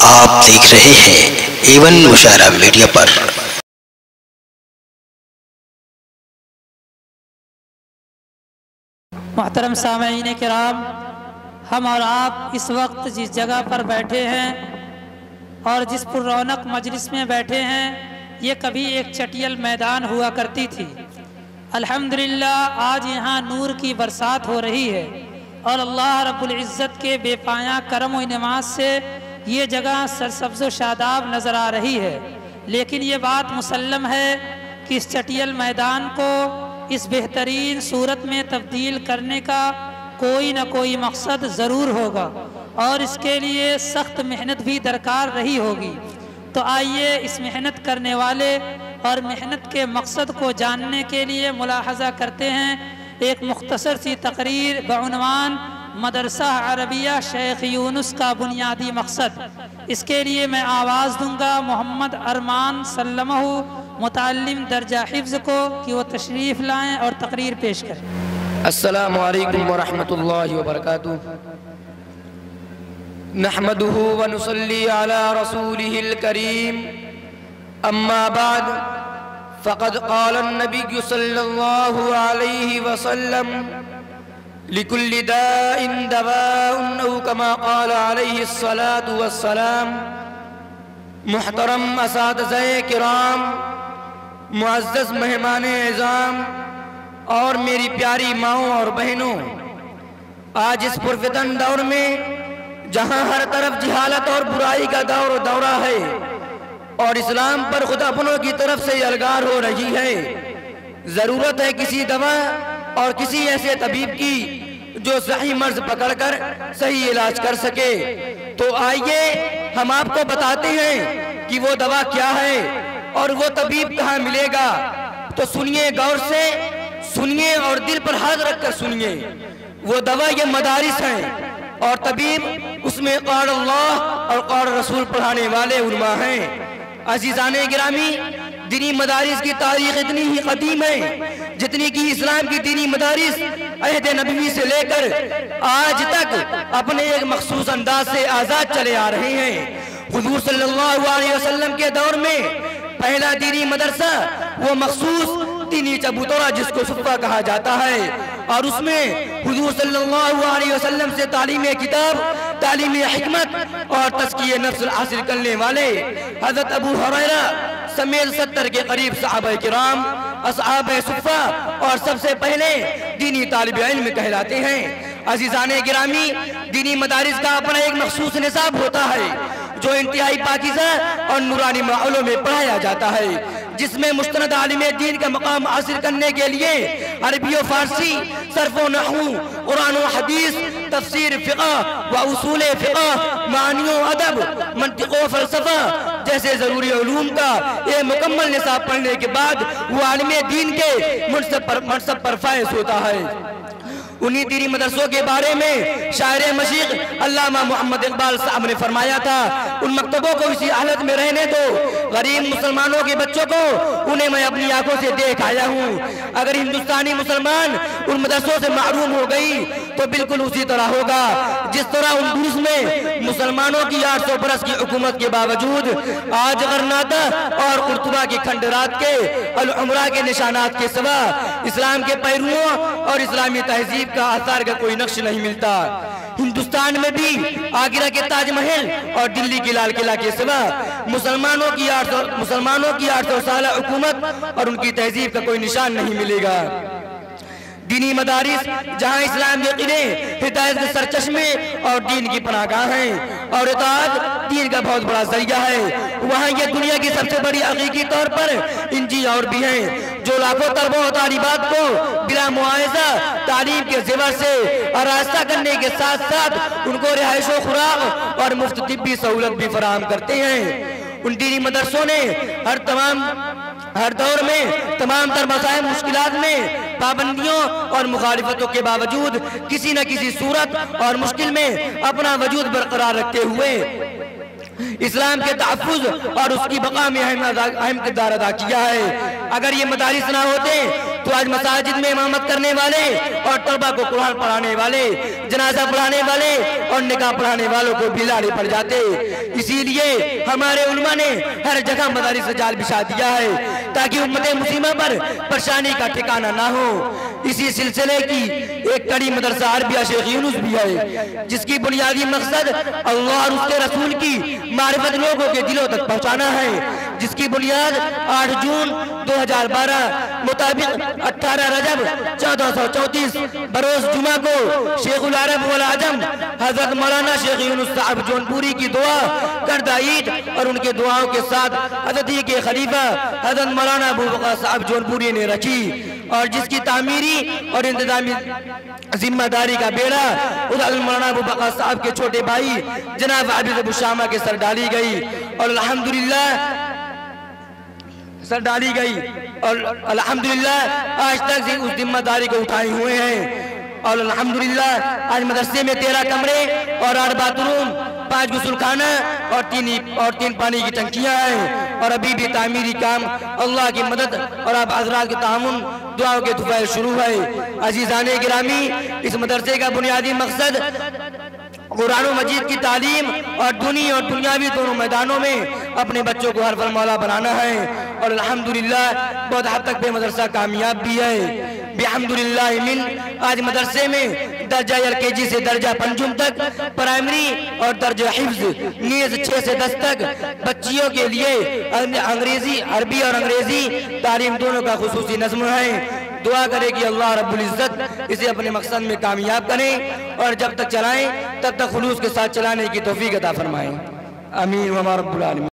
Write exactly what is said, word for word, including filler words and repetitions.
आप देख रहे हैं एवन मुशायरा मीडिया पर। मोहतरम सामईन किराम, हम और आप इस वक्त जिस जगह पर बैठे हैं और जिस पुररौनक मजलिस में बैठे हैं, ये कभी एक चटियल मैदान हुआ करती थी। अल्हम्दुलिल्लाह आज यहाँ नूर की बरसात हो रही है और अल्लाह रब्बुल इज़्ज़त के बेपाया करम व इनामत से ये जगह सरसब्ज़ व शादाब नज़र आ रही है। लेकिन ये बात मुसल्लम है कि इस चटियल मैदान को इस बेहतरीन सूरत में तब्दील करने का कोई न कोई मकसद ज़रूर होगा और इसके लिए सख्त मेहनत भी दरकार रही होगी। तो आइए इस मेहनत करने वाले और मेहनत के मकसद को जानने के लिए मुलाहज़ा करते हैं एक मुख्तसर सी तकरीर बउनवान मदरसा अरबिया शेख यूनुस का बुनियादी मकसद। इसके लिए मैं आवाज़ दूंगा मोहम्मद अरमान सल्लमहु मुताल्लिम दर्जा हिफ्ज़ को कि वो तशरीफ़ लाएँ और तकरीर पेश करें। अस्सलामु अलैकुम व रहमतुल्लाहि व बरकातुहू। नहमदुहु व नुसल्ली अला रसूलिहिल करीम, अम्मा बाद फ़क़द क़ाल अन्नबिय्यु सल्लल्लाहु अलैहि वसल्लम लिकुल्लि दाइन दवाउन औ कमा क़ाल अलैहि अस्सलातु वस्सलाम। मुहतरम असातिज़ाए किराम, मुअज़्ज़ज़ मेहमाने इज़ाम और मेरी प्यारी माओं और बहनों, आज इस पुरफ़ितन दौर में जहाँ हर तरफ जहालत और बुराई का दौर दौरा है और इस्लाम पर खुद अपनों की तरफ से अलगार हो रही है, ज़रूरत है किसी दवा और किसी ऐसे तबीब की जो सही मर्ज पकड़कर सही इलाज कर सके। तो आइए हम आपको बताते हैं कि वो दवा क्या है और वो तबीब कहाँ मिलेगा। तो सुनिए, गौर से सुनिए और दिल पर हाथ रखकर सुनिए। वो दवा ये मदारिस हैं और तबीब उसमें क़ाल अल्लाह और क़ाल रसूल पढ़ाने वाले उलमा हैं। अज़ीज़ाने गिरामी, दीनी मदारिस की तारीख़ इतनी ही कदीम है जितनी कि इस्लाम की दीनी मदारिस अहद नबवी से लेकर आज तक अपने एक मखसूस अंदाज से आज़ाद चले आ रहे हैं। हुज़ूर सल्लल्लाहु अलैहि वसल्लम के दौर में पहला दीनी मदरसा वो मखसूस दीनी चबूतरा जिसको सुफ़ा कहा जाता है और उसमें हुज़ूर सल्लल्लाहु अलैहि वसल्लम से तालीम किताब, तालीम हिकमत और तज़किये नफ्स हासिल करने वाले हज़रत अबू हुरैरा समेत सत्तर के करीब सहाबा किराम, असहाबे सुफ़ा और सबसे पहले दीनी तालिब इल्म कहलाते हैं। अज़ीज़ाने गिरामी, दीनी मदारिस का अपना एक मखसूस निसाब होता है जो इंतहाई पाकीज़ा और नूरानी माहौलों में पढ़ाया जाता है, जिसमें मुस्तनद आलिम दीन का मकाम हासिल करने के लिए अरबी और फारसी, सर्फ़ व नहू, कुरान व हदीस, तफसीर, फ़िक़्ह व उसूल फ़िक़्ह, मानी व अदब, मंतिक़ व फ़लसफ़ा जैसे ज़रूरी उलूम का ये मुकम्मल निसाब पढ़ने के बाद वो आलिम दीन के मनसब पर मनसब पर फायज होता है। उन्हीं दीनी मदरसों के बारे में शायर मशीक़ अल्लामा मोहम्मद इक़बाल साहब ने फरमाया था, उन मकतबों को इसी हालत में रहने दो, गरीब मुसलमानों के बच्चों को उन्हें मैं अपनी आंखों से देख आया हूँ। अगर हिंदुस्तानी मुसलमान उन मदरसों से महरूम हो गई तो बिल्कुल उसी तरह होगा जिस तरह उनदुरुस में मुसलमानों की आठ सौ बरस की हुकूमत के बावजूद आज गरनाता और कुर्तुबा के खंडरात के अल उमरा के निशानात के सिवा इस्लाम के पैरुओं और इस्लामी तहजीब का आसार का कोई नक्श नहीं मिलता। हिंदुस्तान में भी आगरा के ताजमहल और दिल्ली के लाल किला के सिवा मुसलमानों की आठ सौ मुसलमानों की आठ सौ साल हुकूमत और उनकी तहजीब का कोई निशान नहीं मिलेगा। दीनी मदारिस जहाँ इस्लाम के किले, हिदायत के सरचश्मे और दीन की पनाहगाह हैं और इताअत दीन का बहुत बड़ा जरिया है, वहाँ ये दुनिया की सबसे बड़ी हकीकी तौर पर इंजी और भी हैं जो लाखों तलबों और तालिबात को बिला मुआवजा तालीम के ज़ेवर से आरास्ता करने के साथ साथ उनको रिहाइश व खुराक और मुफ्त तिब्बी सहूलत भी फराहम करते हैं। उन दीनी मदरसों ने हर तमाम हर दौर में तमाम तर मसाइल मुश्किलात में पाबंदियों और मुखालिफतों के बावजूद किसी न किसी सूरत और मुश्किल में अपना वजूद बरकरार रखते हुए इस्लाम के तहफ़्फ़ुज़ और उसकी बक़ा में अहम अहम किरदार अदा किया है। अगर ये मदारिस ना होते तो आज मसाजिद में इमामत करने वाले और तलबा को कुरान पढ़ाने वाले, जनाजा पढ़ाने वाले और निकाह पढ़ाने वालों को भी लाड़े पड़ जाते। इसीलिए हमारे उलमा ने हर जगह मदारिस से जाल बिछा दिया है ताकि उम्मत मुस्लिमा पर परेशानी का ठिकाना ना हो। इसी सिलसिले की एक कड़ी मदरसा अरबिया शेख यूनुस भी है, जिसकी बुनियादी मकसद अल्लाह और उसके रसूल की मारिफत लोगों के दिलों तक पहुंचाना है, जिसकी बुनियाद आठ जून दो हजार बारह मुताबिक अठारह रजब चौदह सौ चौंतीस बरोज जुमा को शेखुल अरब वल आजम हजरत मौलाना शेख यूनुस साहब जौनपुरी की दुआ करदा ईद और उनके दुआओं के साथ हजरत के खलीफा हजरत मौलाना अबू बकर साहब जौनपुरी ने रखी और जिसकी तामीरी और इंतजामी जिम्मेदारी का बेड़ा उधर मौलाना अबू बकर साहब के छोटे भाई जनाब आबिद अबू शामा के सर डाली गई और अल्हम्दुलिल्लाह सर डाली गई और अल्हम्दुलिल्लाह आज तक उस जिम्मेदारी को उठाए हुए हैं। और अल्हम्दुलिल्लाह आज मदरसे में तेरह कमरे और आठ बाथरूम, पाँच गुसलखाना और तीन और तीन पानी की टंकियां हैं और अभी भी तामीरी काम अल्लाह की मदद और आप हज़रात के तामुन दुआओं के दुफाइल शुरू है। अजीज़ाने गिरामी, इस मदरसे का बुनियादी मकसद कुरान मजीद की तालीम और दुनी और दुनियावी दोनों मैदानों में अपने बच्चों को हर फल मौला बनाना है और अल्हम्दुलिल्लाह बहुत हद तक बे मदरसा कामयाब भी है। बिहम्दुलिल्लाह मिन आज मदरसे में दर्जा एल के जी से दर्जा पंजुम तक, प्राइमरी और दर्जा हिफ्ज नीज छः से दस तक बच्चियों के लिए अंग्रेजी, अरबी और अंग्रेजी तालीम दोनों का खुसूसी नज़्म है। दुआ करे कि अल्लाह रब्बुल इज़्ज़त इसे अपने मकसद में कामयाब करें और जब तक चलाएं तब तक खुलूस के साथ चलाने की तौफीक अता फरमाएं। आमीन व या रब्बुल आलमीन।